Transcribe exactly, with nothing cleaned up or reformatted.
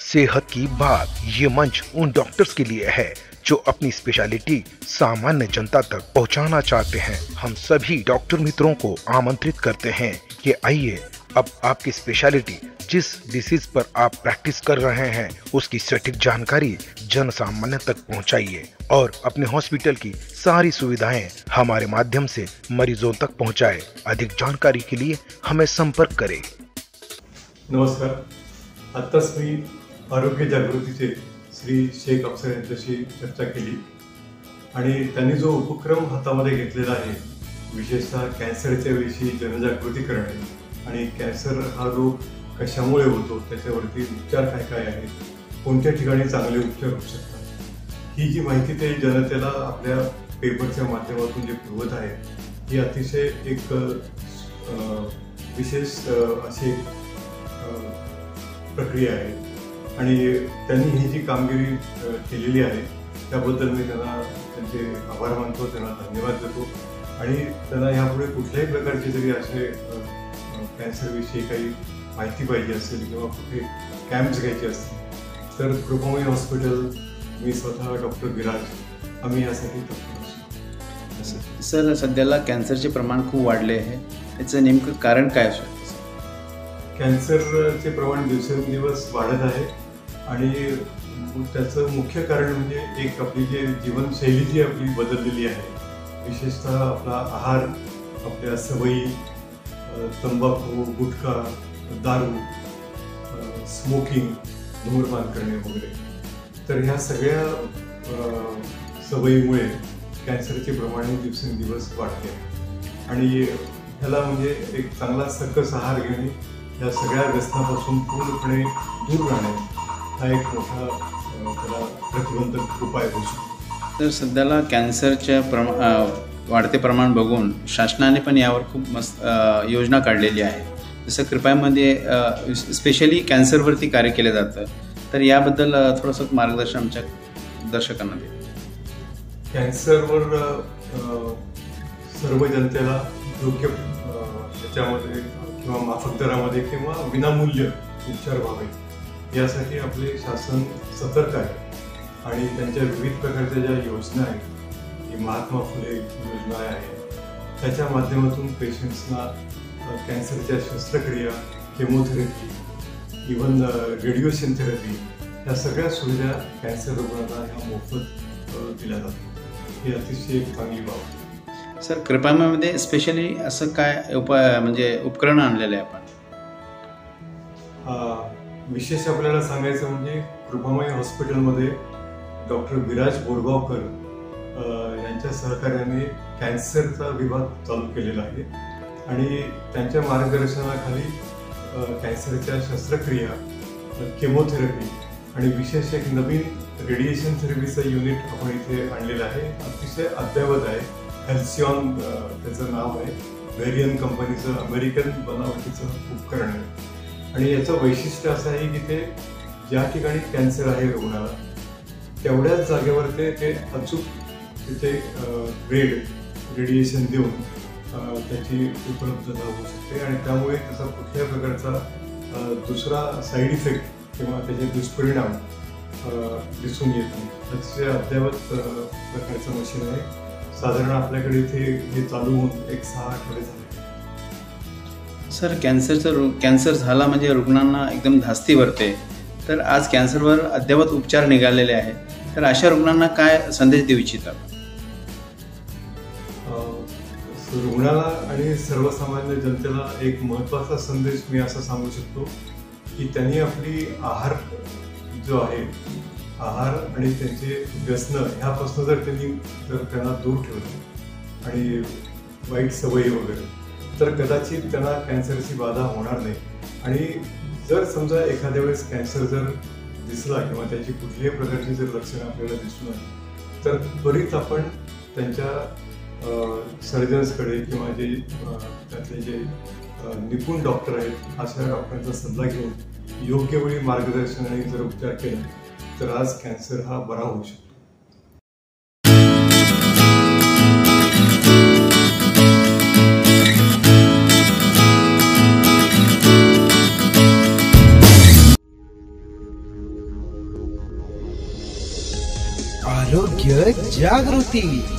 सेहत की बात ये मंच उन डॉक्टर्स के लिए है जो अपनी स्पेशलिटी सामान्य जनता तक पहुंचाना चाहते हैं। हम सभी डॉक्टर मित्रों को आमंत्रित करते हैं कि आइए अब आपकी स्पेशलिटी जिस डिसीज पर आप प्रैक्टिस कर रहे हैं उसकी सटीक जानकारी जन सामान्य तक पहुंचाइए और अपने हॉस्पिटल की सारी सुविधाएं हमारे माध्यम से मरीजों तक पहुंचाएं। अधिक जानकारी के लिए हमें संपर्क करें। नमस्कार, आत्ताच मी आरोग्य जागृतीचे श्री शेख अफसर यांच्याशी चर्चा केली आणि त्यांनी जो उपक्रम हातामध्ये घेतलेला आहे, विशेषतः कॅन्सरच्या विषयी जनजागृती करणे आणि कॅन्सर हा रोग कशामुळे होतो त्याच्यावरती उपचार काय काय आहेत, कोणत्या ठिकाणी चांगले उपचार होऊ शकतात, ही जी माहिती ते जनतेला आपल्या पेपरच्या माध्यमातून जे पुरवत आहे ही अतिशय एक विशेष अशी प्रक्रिया आहे आणि त्यांनी ही जी कामगिरी केलेली आहे त्याबद्दल मी त्यांना त्यांचे आभार मानतो, त्यांना धन्यवाद देतो आणि त्यांना यापुढे कुठल्याही प्रकारचे जरी असे कॅन्सरविषयी काही माहिती पाहिजे असेल किंवा कुठे कॅम्प्स घ्यायचे असतील तर कृपामयी हॉस्पिटल, मी स्वतः डॉक्टर विराज आम्ही यासाठी तत्पर असतो। सर, सध्याला कॅन्सरचे प्रमाण खूप वाढले आहे, याचं नेमकं कारण काय असू शकतं? कॅन्सरचे प्रमाण दिवसेंदिवस वाढत आहे आणि त्याचं मुख्य कारण म्हणजे एक आपली जी जीवनशैली जी आपली बदललेली आहे, विशेषतः आपला आहार, आपल्या सवयी, तंबाखू, गुटखा, दारू, स्मोकिंग, धूम्रपान करणे वगैरे, तर ह्या सगळ्या सवयीमुळे कॅन्सरचे प्रमाण दिवसेंदिवस वाढते आणि ह्याला म्हणजे एक चांगला सकस आहार घेणे, या सगळ्या व्यसनापासून पूर्णपणे दूर राहणे हा एक मोठा त्याला प्रतिबंधक उपाय होऊ शकतो। तर सध्याला कॅन्सरच्या प्रमा वाढते प्रमाण बघून शासनाने पण यावर खूप मस्त योजना काढलेली आहे, जसं कृपयामध्ये स्पेशली कॅन्सरवरती कार्य केलं जातं, तर याबद्दल थोडंसं मार्गदर्शन आमच्या दर्शकांना दे। कॅन्सरवर सर्व जनतेला योग्य त्याच्यामध्ये किंवा माफक दरामध्ये किंवा विनामूल्य उपचार व्हावे यासाठी आपले शासन सतर्क आहे आणि त्यांच्या विविध प्रकारच्या ज्या योजना आहेत, ही महात्मा फुले योजना आहे, त्याच्या माध्यमातून पेशंट्सना कॅन्सरच्या शस्त्रक्रिया, केमोथेरपी, इव्हन रेडिएशन थेरपी ह्या सगळ्या सुविधा कॅन्सर रुग्णांना ह्या मोफत दिल्या जातात। ही अतिशय एक चांगली बाब आहे। सर, कृपामध्ये स्पेशली असं काय उपाय म्हणजे उपकरण आणलेलं आहे आपण? विशेष आपल्याला सांगायचं म्हणजे कृपामयी हॉस्पिटलमध्ये डॉक्टर विराज बोरगावकर यांच्या सहकार्याने कॅन्सरचा विभाग चालू केलेला आहे आणि त्यांच्या मार्गदर्शनाखाली कॅन्सरच्या शस्त्रक्रिया, केमोथेरपी आणि विशेष एक नवीन रेडिएशन थेरपीचं युनिट आपण इथे आणलेलं आहे, अतिशय अद्ययावत आहे। हेल्सिऑन त्याचं नाव आहे, व्हेरियन कंपनीचं अमेरिकन बनावटीचं उपकरण आहे आणि याचं वैशिष्ट्य असं आहे की ते ज्या ठिकाणी कॅन्सर आहे रुग्णाला तेवढ्याच जागेवर ते ते अचूक तिथे रेड रेडिएशन देऊन त्याची उपलब्धता होऊ शकते आणि त्यामुळे त्याचा कुठल्याही प्रकारचा दुसरा साईड इफेक्ट किंवा त्याचे दुष्परिणाम दिसून येत नाही। अतिशय अद्ययावत प्रकारचं मशीन आहे। साधारण आपल्याकडे इथे हे चालू होऊन एक सहा आठवडे झाले। सर, कॅन्सरचं रु कॅन्सर झाला म्हणजे रुग्णांना एकदम धास्ती भरते, तर आज कॅन्सरवर अद्ययावत उपचार निघालेले आहे, तर अशा रुग्णांना काय संदेश देऊ इच्छितात? रुग्णाला आणि सर्वसामान्य जनतेला एक महत्त्वाचा संदेश मी असा सांगू शकतो की त्यांनी आपली आहार जो आहे, आहार आणि त्यांचे व्यसन ह्यापासून जर त्यांनी जर त्यांना दूर ठेवलं आणि वाईट सवयी वगैरे, तर कदाचित त्यांना कॅन्सरची बाधा होणार नाही आणि जर समजा एखाद्या वेळेस कॅन्सर जर दिसला किंवा त्याची कुठल्याही प्रकारची जर लक्षणं आपल्याला दिसून आली तर त्वरित आपण त्यांच्या सर्जन्सकडे किंवा जे त्यातले जे निपुण डॉक्टर आहेत अशा डॉक्टरांचा सल्ला घेऊन योग्य वेळी मार्गदर्शनाने जर उपचार केला तर आज कॅन्सर हा बरा होऊ शकतो। आरोग्य जागृती.